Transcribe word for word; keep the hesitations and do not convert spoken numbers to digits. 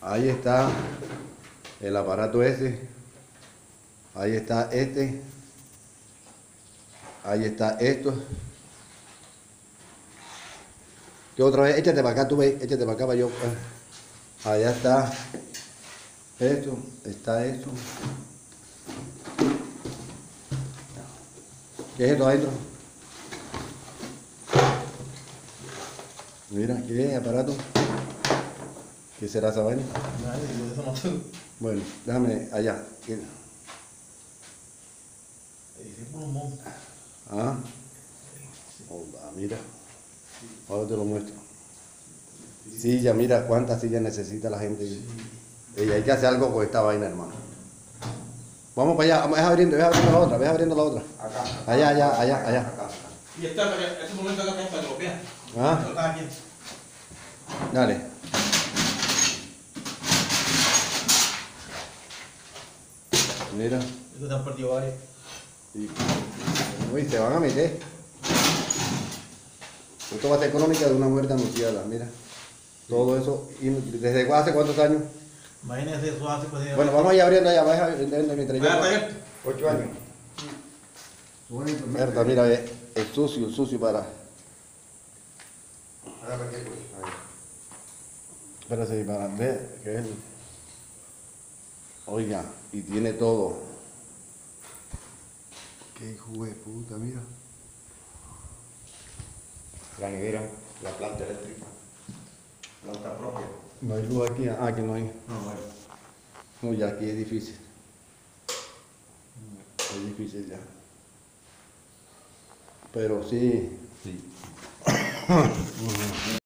Ahí está el aparato ese. Ahí está este. Ahí está esto. ¿Qué otra vez? Échate para acá, tú ves, échate para acá para yo. Allá está esto, está esto. ¿Qué es esto adentro? Mira, ¿qué es aparato? ¿Qué será esa vaina? Bueno, déjame allá. Ah, hola, mira. Ahora te lo muestro. Silla, mira cuántas sillas necesita la gente. Sí. Y hay que hacer algo con esta vaina, hermano. Vamos para allá, ves abriendo, ves abriendo la otra, ves abriendo la otra. Acá. Allá, allá, allá, allá. Acá, acá. Y esta, este momento acá para que lo vean. Ah. Está aquí. Dale. Mira. Estos se han partido varios. Y, uy, se van a meter. Esto va a ser económica de una muerte anunciada, mira. Todo eso, ¿desde hace cuántos años? Imagínense eso hace pues. Bueno, vamos a ir abriendo allá, vas abriendo mientras yo. Ocho años. Mierda, mira, es, es sucio, es sucio para. Espérate, para ver que es. Oiga, y tiene todo. Qué hijo de puta, mira. La nevera, la planta eléctrica, planta propia. No hay luz aquí, ah, aquí no hay. No, bueno. No, ya aquí es difícil. Es difícil ya. Pero sí. Sí.